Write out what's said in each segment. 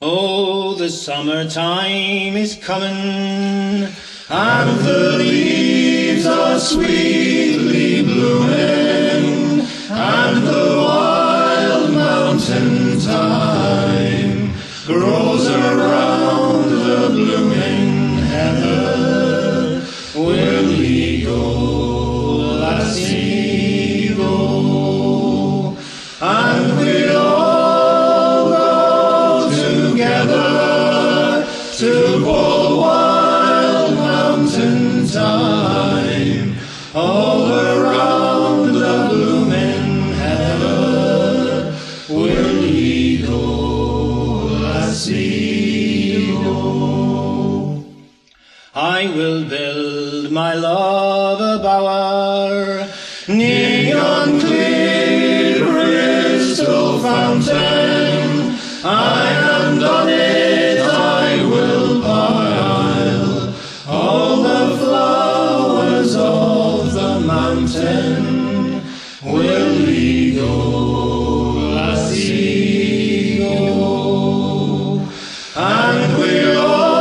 Oh, the summertime is coming, and the leaves are sweetly blooming, and the wild mountain thyme grows around the blooming heather. Will ye go, lassie, go, and we'll all go together to pull wild mountain thyme all around the blooming heather. Will ye go, lassie, go? I will build my love a bower near yon clear crystal fountain, and on it I will pile all the flowers of the mountain. Will ye go, lassie, go, and we'll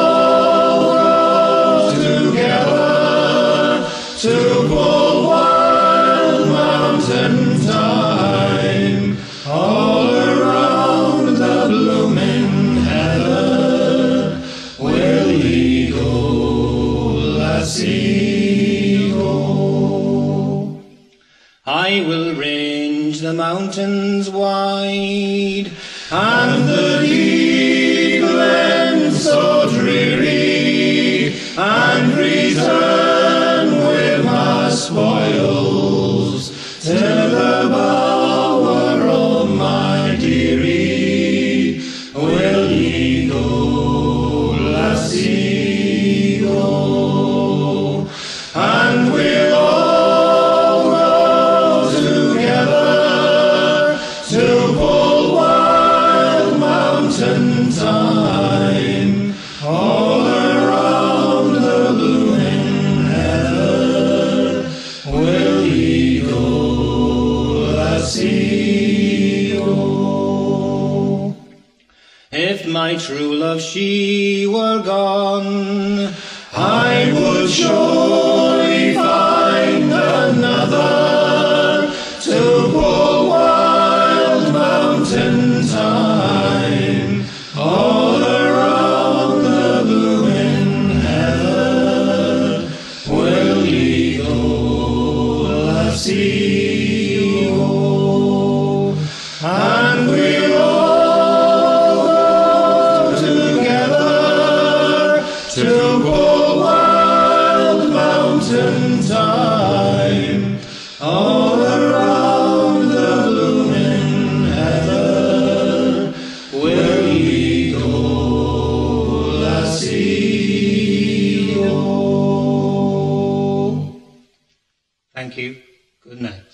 all go together to pull wild mountain thyme all around the blooming heather. Will ye go, lassie, go? I will range the mountains wide, and the deep glens so dreary, and return with my spoils to the bower of my dearie. Will ye go, lassie, go, and we'll all go together to pull wild mountain thyme all around the blooming heather. Will ye go, lassie, go? If my true love she were gone, I would surely find another to pull wild mountain thyme all around the blooming heather. Will ye go, lassie, go, and we'll all go together to pull wild mountain thyme all around the blooming heather. Will ye go, lassie, go? Thank you. Good night.